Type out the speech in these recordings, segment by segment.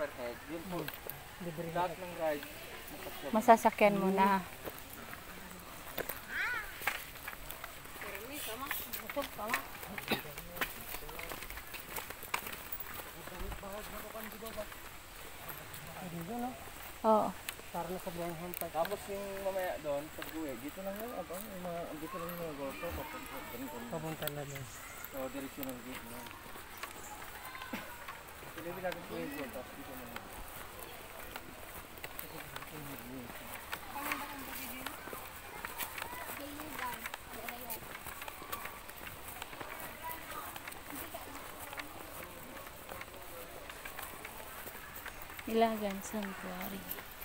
overhead. Yun po. Lahat ng ride. Masasakyan mo na. Oo. Para na sa buong hampay. Tapos yung mamaya doon, pag uwi, dito lang yung abang, dito lang yung mga goto, Papunta na doon. So, direksyon ng gate na. Pilihin natin po yung goto, tapos dito na. Ilagan Sanctuary.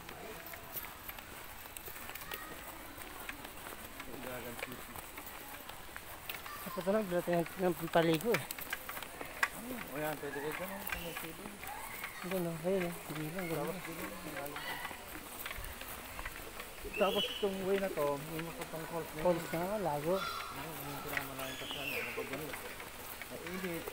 Kapag ito lang, dito ng paligo eh. O yan, pwede kayo ka na. Hindi no, ayun eh. Hindi lang, gano'n. Tapos itong way na to, may makapang calls na yun. Calls na, lago. Yung pinamalayan pa siya, ano pa ganun. Mainit.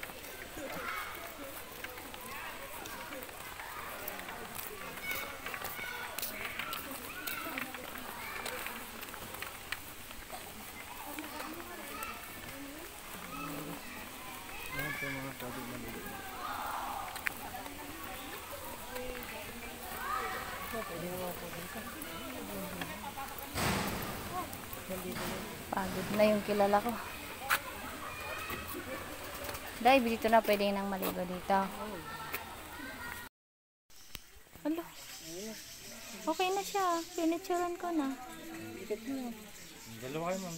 Pagod na yung kilala ko. Dahil dito na pwede nang maligo dito. Alo. Okay na siya. Pinituran ko na. Dalawa kayo, ma'am.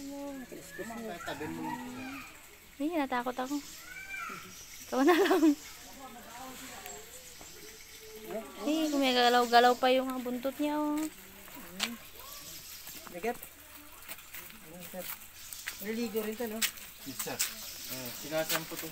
Hindi, natakot ako. Ikaw na lang. Eh, kumigalaw-galaw pa yung buntot niya. Oh. Nagat. Naligo rin ito, no? Isa. Sinasampo to.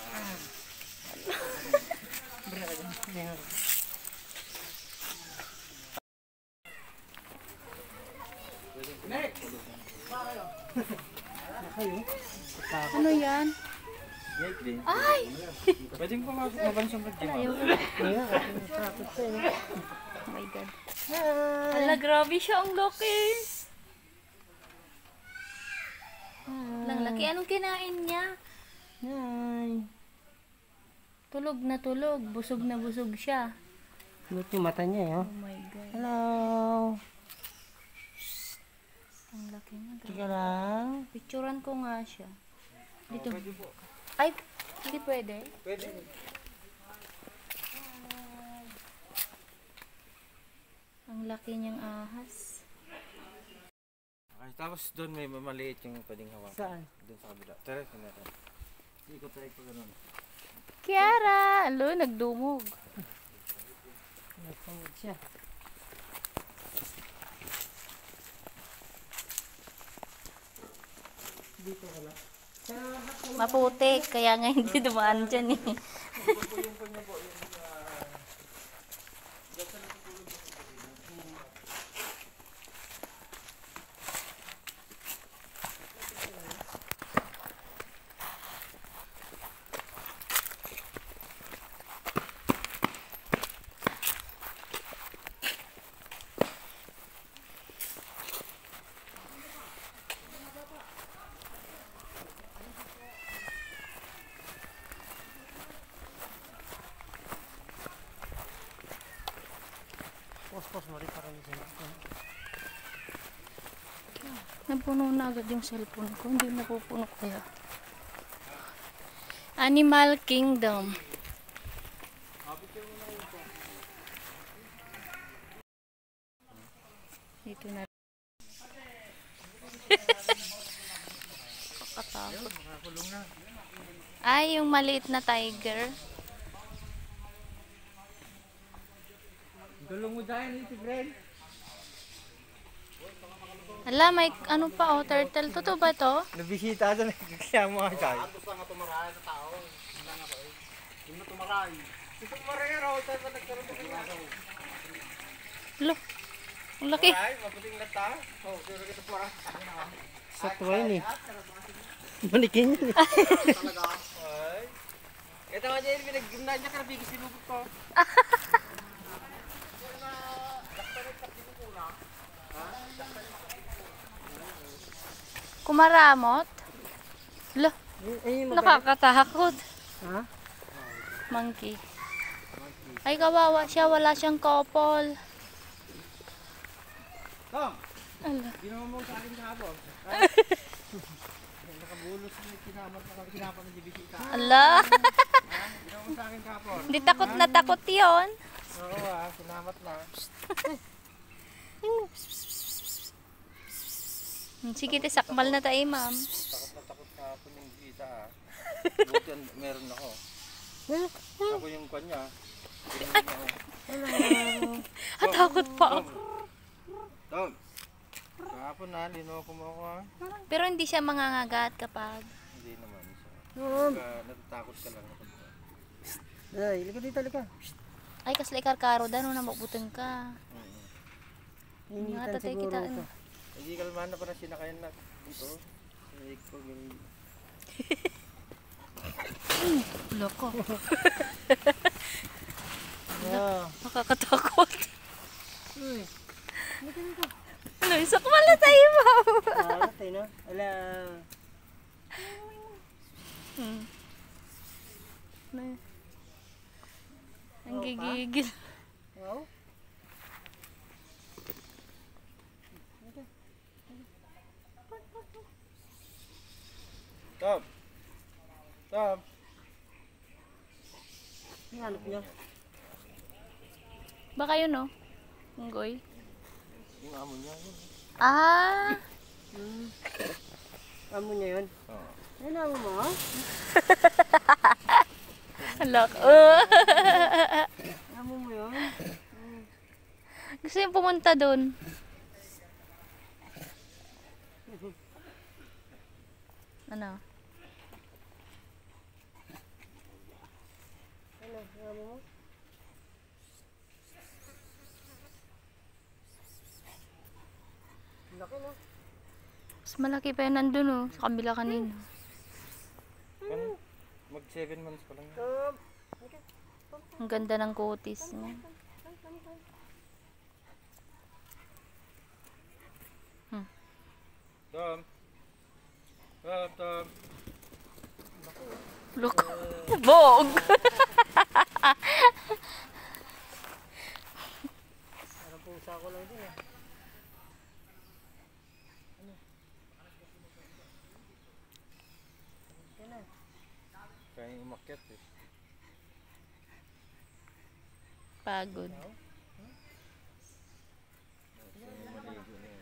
Ano yan? Ay! Pwedeng mabansang ka dyan. Ayaw. Ngayon, natakot siya, no? Oh my God. Hala, grabe siya. Ang laki. Lang laki. Anong kinain niya? Hi. Tulog na tulog. Busog na busog siya. Lut yung mata niya, eh, oh. Oh my God. Hello. Ang laki niya. Tika lang. Picturean ko nga siya. Dito. Ay, hindi pwede. Pwede. Ang laki niyang ahas. Okay, tapos doon may maliit yung pwedeng hawakan. Saan? Doon sa kabila. Tara, natin. Ikot tayo pa ganun. Kiara! Alo, nagdumog. Nagpamod siya. Dito wala. Maputi, kaya nga hindi dumaan dyan eh. Pos-pos mo rin para yung cellphone. Napuno na agad yung cellphone ko. Hindi napupuno kaya. Animal Kingdom. Dito na. Kakatakot. Ay, yung maliit na tiger. Gulong mo dahil si Fred. Hala, may ano pa oh, turtle. Totoo ba to? Nabisita sa nagkakaya mo agay. Tapos lang nga tumarahay na tao. Hindi lang ako eh. Hindi na tumarahay. Ito maray raw, tayo pa nagkaroon ng kanya. Lo, ang laki. Ay, maputing lata. Oh, sure kita pora. Sa tuwain eh. Manikin yun eh. Talaga. Ay. Ito nga dyan, pinag-gymnasya ka na bigis sinubot ko. Kumaramot? Lo, Ay, nakakatakot. Ha? Monkey. Ay, kawawa siya. Wala siyang couple. Tom! Ala. Ginawa mo sa akin kahapon. Nakabulos na kinapa ng bisita. Ala. Ginawa mo sa akin kahapon. Hindi takot na takot yun. Oo sinamat na. Sige, sakmal na tayo, ma'am. Takot na takot kahapon yung bisita Buti meron ako. Ako yung kanya. At takot pa ako. Tom! Kahapon na, linoko mo ako ha. Pero hindi siya mangangagat kapag... Hindi naman siya. Tom! Natatakot ka lang. Ay, ilika dito, ilika. Ay, kasli karkaro da, nung namabutang ka. Initan Tatay siguro kita, ito. Hindi kalmahan na pa na sinakayan na ito. Ay, ko ganun. Loko. Ah. Nakakatakot. Uy. Ilika dito. Ano, isakmal na tayo, ma'am. Ah, tayo na. Ala. Ang gigigil. Wow. Tom! Tom! Hanap niya. Baka yun, no? Unggoy. Yung amo niya yun. Ah! Amo niya yun. Oo. Ayun, amo mo. Halak. Amo mo yun. Gusto yung pumunta doon. Ano? Ano, amo mo? Laki na. Mas malaki pa yun nandun, oh. Sa kabila kanina. Ano? Mag 7 months pa lang yan. Tom! Ang ganda ng kutis niya. Tom! Tom! Tom! Look. Bog! Parang pusa ko lang din eh. Kaya yung umakyat eh. Pagod. Kaya yung maligo na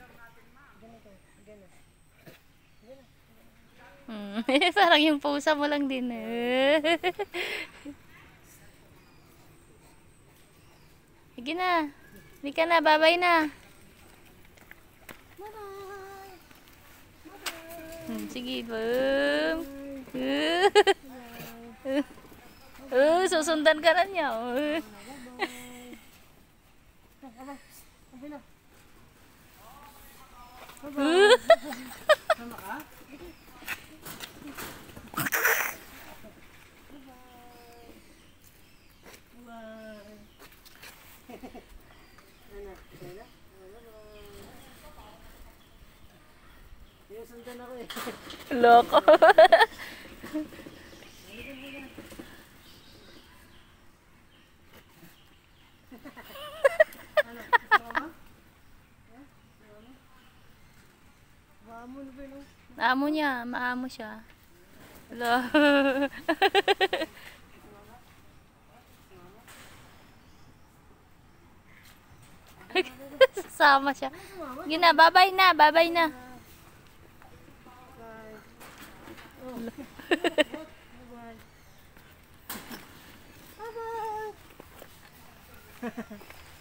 yun. Parang yung pusa mo lang din, eh. Sige na. Hindi ka na. Bye-bye na. Sige, boom. Susundan ka na niya. Sama ka? Sundan ako eh. Loko. Amo niya, maamo siya. Hello. Sasama siya. Gina, bye-bye na, bye-bye na. Bye-bye.